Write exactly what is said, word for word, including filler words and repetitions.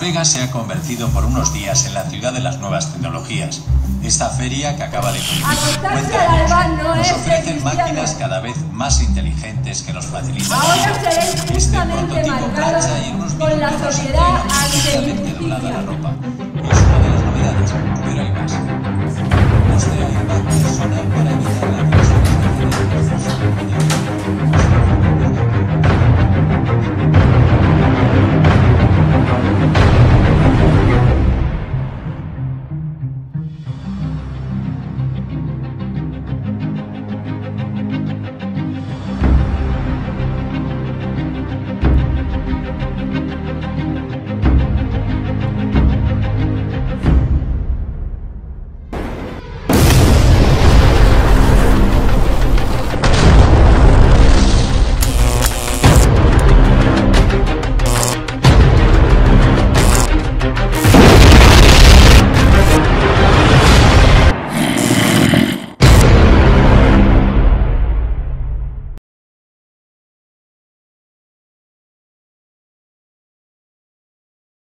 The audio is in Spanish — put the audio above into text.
Vegas se ha convertido por unos días en la ciudad de las nuevas tecnologías. Esta feria, que acaba de cumplir cincuenta años, nos ofrece máquinas cada vez más inteligentes que nos facilitan este prototipo plancha y en unos minutos nos entrega perfectamente doblada la ropa. Es una de las novedades, pero hay más. Los de airbag personal para evitar la transferencia de datos.